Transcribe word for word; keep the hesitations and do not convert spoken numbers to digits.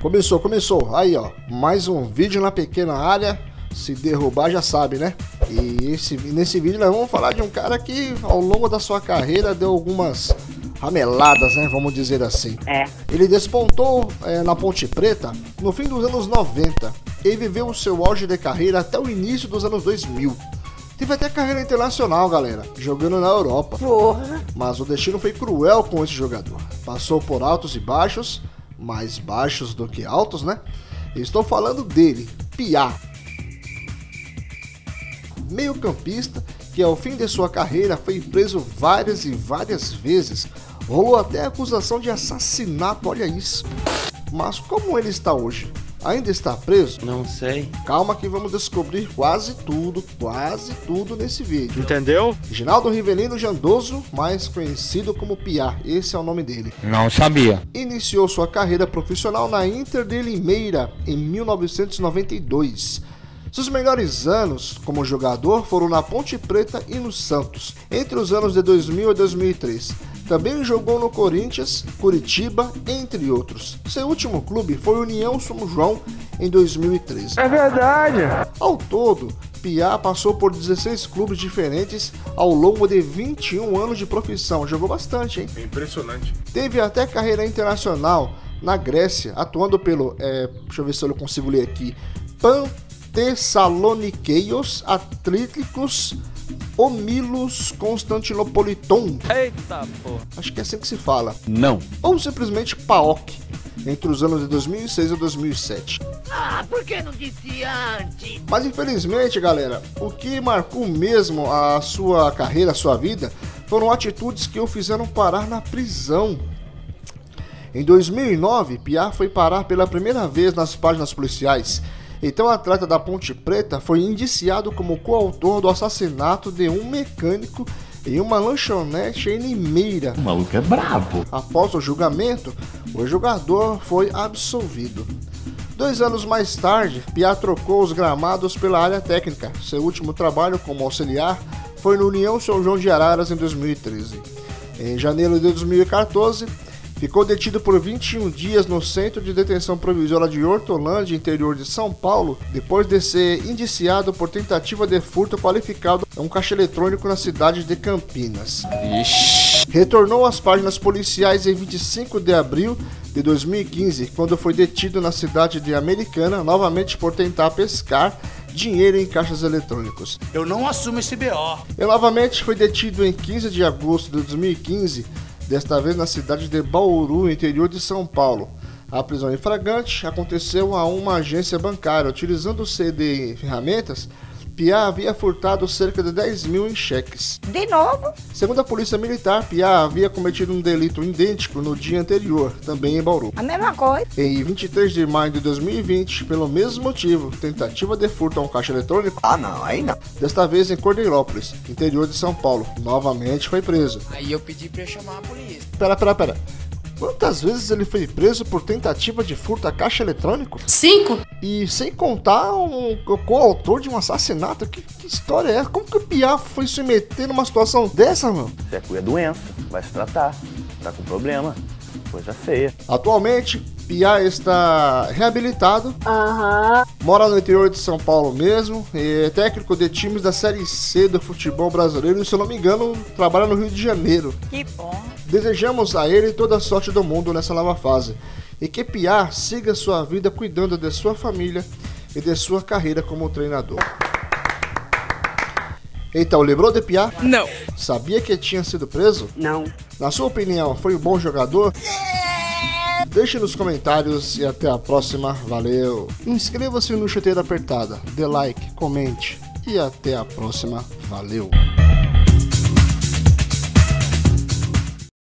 Começou, começou. Aí, ó, mais um vídeo na pequena área. Se derrubar já sabe, né? E esse, nesse vídeo nós vamos falar de um cara que ao longo da sua carreira deu algumas rameladas, né? Vamos dizer assim. É. Ele despontou é, na Ponte Preta no fim dos anos noventa. Ele viveu o seu auge de carreira até o início dos anos dois mil. Teve até carreira internacional, galera, jogando na Europa. Porra. Mas o destino foi cruel com esse jogador. Passou por altos e baixos, mais baixos do que altos, né? Estou falando dele, Piá. Meio campista que ao fim de sua carreira foi preso várias e várias vezes. Rolou até acusação de assassinato, olha isso. Mas como ele está hoje? Ainda está preso? Não sei. Calma que vamos descobrir quase tudo, quase tudo nesse vídeo. Entendeu? Reginaldo Rivelino Jandoso, mais conhecido como Piá, esse é o nome dele. Não sabia. Iniciou sua carreira profissional na Inter de Limeira em mil novecentos e noventa e dois. Seus melhores anos como jogador foram na Ponte Preta e no Santos, entre os anos de dois mil e dois mil e três. Também jogou no Corinthians, Curitiba, entre outros. Seu último clube foi União São João em dois mil e treze. É verdade. Ao todo, Piá passou por dezesseis clubes diferentes ao longo de vinte e um anos de profissão. Jogou bastante, hein? É impressionante. Teve até carreira internacional na Grécia, atuando pelo, é, deixa eu ver se eu consigo ler aqui, Panthessaloniqueios Atléticos Omilos Constantinopoliton. Eita porra. Acho que é assim que se fala. Não. Ou simplesmente PAOK, entre os anos de dois mil e seis e dois mil e sete. Ah, por que não disse antes? Mas infelizmente, galera, o que marcou mesmo a sua carreira, a sua vida, foram atitudes que o fizeram parar na prisão. Em dois mil e nove, Piá foi parar pela primeira vez nas páginas policiais. Então o atleta da Ponte Preta foi indiciado como coautor do assassinato de um mecânico em uma lanchonete em Limeira. O maluco é brabo. Após o julgamento, o jogador foi absolvido. Dois anos mais tarde, Piá trocou os gramados pela área técnica. Seu último trabalho como auxiliar foi no União São João de Araras em dois mil e treze. Em janeiro de dois mil e quatorze, ficou detido por vinte e um dias no Centro de Detenção Provisória de Hortolândia, interior de São Paulo, depois de ser indiciado por tentativa de furto qualificado a um caixa eletrônico na cidade de Campinas. Ixi. Retornou às páginas policiais em vinte e cinco de abril de dois mil e quinze, quando foi detido na cidade de Americana, novamente por tentar pescar dinheiro em caixas eletrônicos. Eu não assumo esse B O. Ele novamente foi detido em quinze de agosto de dois mil e quinze, desta vez na cidade de Bauru, interior de São Paulo. A prisão em flagrante aconteceu a uma agência bancária. Utilizando-se de ferramentas, Piá havia furtado cerca de dez mil em cheques. De novo? Segundo a polícia militar, Piá havia cometido um delito idêntico no dia anterior, também em Bauru. A mesma coisa. Em vinte e três de maio de dois mil e vinte, pelo mesmo motivo, tentativa de furto a um caixa eletrônico, Ah, não, aí não. desta vez em Cordeirópolis, interior de São Paulo, novamente foi preso. Aí eu pedi pra chamar a polícia. Pera, pera, pera. Quantas vezes ele foi preso por tentativa de furto a caixa eletrônico? Cinco? E sem contar um coautor de um assassinato? Que, que história é essa? Como que o Piá foi se meter numa situação dessa, mano? Você cuida doença, vai se tratar, tá com problema, coisa feia. Atualmente, Piá está reabilitado, Aham. mora no interior de São Paulo mesmo, é técnico de times da Série C do futebol brasileiro e, se eu não me engano, trabalha no Rio de Janeiro. Que bom. Desejamos a ele toda a sorte do mundo nessa nova fase e que Piá siga sua vida cuidando de sua família e de sua carreira como treinador. Então, lembrou de Piá? Não. Sabia que tinha sido preso? Não. Na sua opinião, foi um bom jogador? Deixe nos comentários e até a próxima. Valeu! Inscreva-se no Chuteira Apertada, dê like, comente e até a próxima. Valeu!